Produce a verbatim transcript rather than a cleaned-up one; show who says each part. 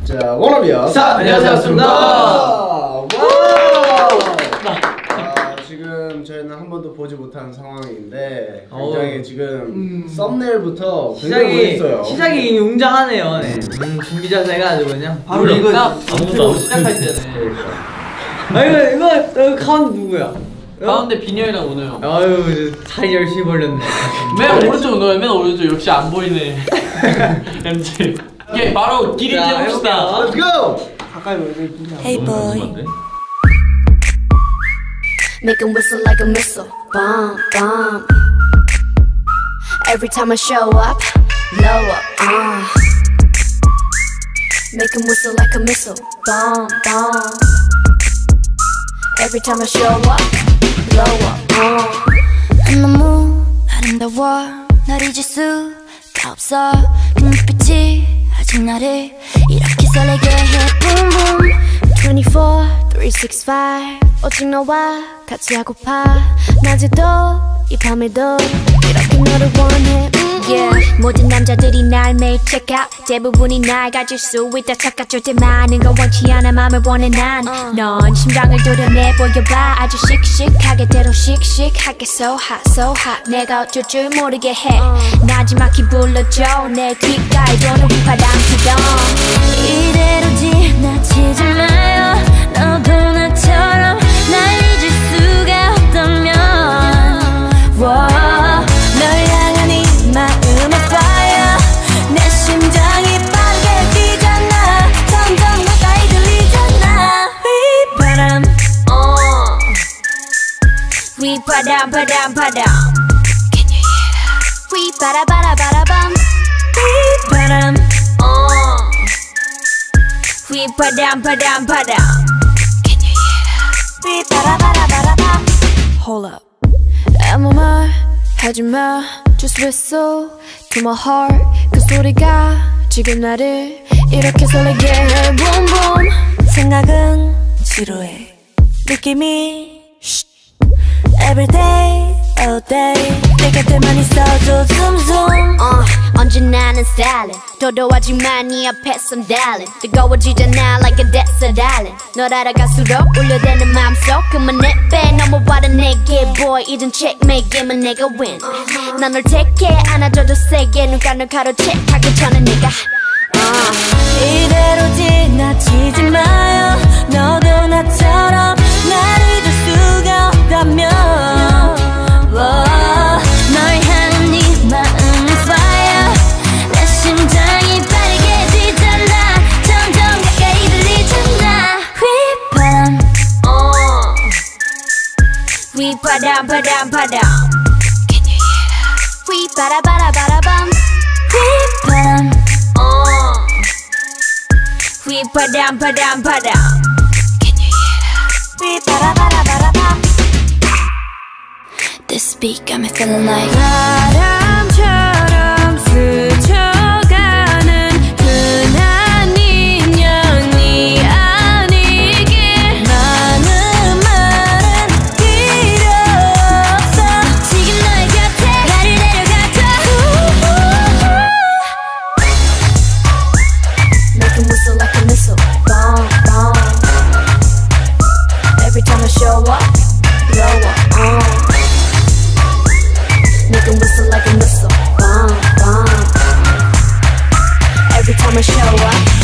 Speaker 1: 자, 원업이요.
Speaker 2: 자, 안녕하세요, 습니다.
Speaker 1: 와우. 아, 지금 저희는 한 번도 보지 못한 상황인데 굉장히 어. 지금 음. 썸네일부터
Speaker 2: 시작이 시작이 이미 웅장하네요. 네. 음, 준비 자세가 아주 그냥 바로 이거 딱 아무것도 시작할 때는. 아 이거 이거 이거 가운데 누구야?
Speaker 3: 가운데 빈혈이랑 오늘 형.
Speaker 2: 아유 잘 열심히 벌렸네.
Speaker 3: 맨 오른쪽 너야, 맨 오른쪽. 역시 안 보이네. 엠지. 오케이, 바로 길이 해봅시다.
Speaker 1: Let's go.
Speaker 2: 가까이 보여.
Speaker 4: Hey boy, make him whistle like a missile. Bomb, bomb. Every time I show up, blow up. Uh. Make him whistle like a missile. Bomb, bomb. Every time I show up, blow up. Uh. 너무 아름다워, 널 잊을 수가 없어. 그 눈빛이 아직 나를 이렇게 설레게 해. Boom boom. twenty-four, three sixty-five. 오직 너와 같이 하고파. 낮에도 이 밤에도 이렇게 너를 원해. Yeah. 모든 남자들이 날 매일 check out. 대부분이 날 가질 수 있다 착각. 절대 많은 건 원치 않아. 맘을 원해 난. 넌 심장을 도려내 보여봐. 아주 씩씩하게 대로 씩씩하게 so hot so hot. 내가 어쩔 줄 모르게 해. 나지막히 불러줘. 내 귓가에 도는 휘파람처럼. 이대로 지나치지 마요. 너도 나처럼 날 잊을 수가 없다면. Whoa. 널 향한 이 마음의 fire. 내 심장이 빠르게 뛰잖아. 점점 가까이 들리잖아. 휘바람 uh. 휘바람 바람 바람. Can you hear that? 휘바라바라바라밤. 휘바람 uh. 휘바람 바람 바람. Can you hear that? 휘바라바라바라밤. Hold up. 아무 말 하지마. Just whistle to my heart. 그 소리가 지금 나를 이렇게 설레게 해. Boom boom. 생각은 지루해. 느낌이 Every day, all day. 내 곁에만 있어줘 zoom zoom. uh, 언제나 난 styling. 도도하지만 네 앞에선 darling. 뜨거워지잖아 like a desert island. 널 알아갈수록 울려대는 맘속 그만 내빼 넘어와라 내게 boy. 이젠 checkmate 게임은 내가 win. 난 널 택해 안아줘도 세게. 눈가 널 가로채 하기 전에 내가 uh. 이대로 지나치지 마요. 너도 나처럼 날 잊을 수가 없다면. Whoa. 널 향한 이 마음은 fire. 내 심장이 빠르게 뛰잖아. 점점 가까이 들리잖아. 휘바람 uh. 휘바람 바람 바람. Can you hear that? 휘바라바라바라밤. 휘바람 uh. 휘바람 바람 바람. Can you hear that? 휘바라바라바라밤. This beat got me feeling like 바람처럼 스쳐가는 흔한 인연이 아니길. 많은 말은 필요 없어. 지금 너의 곁에 나를 데려가줘. Make him whistle like a missile. Bomb, bomb. Every time I show up, blow up. uh. Make him whistle like a missile. Bomb, bomb. Every time I show up.